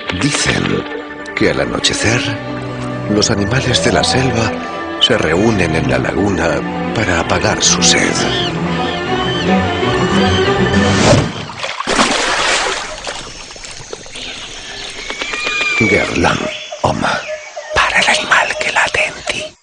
Dicen que al anochecer los animales de la selva se reúnen en la laguna para apagar su sed. Gerlán Oma, para el animal que late en ti.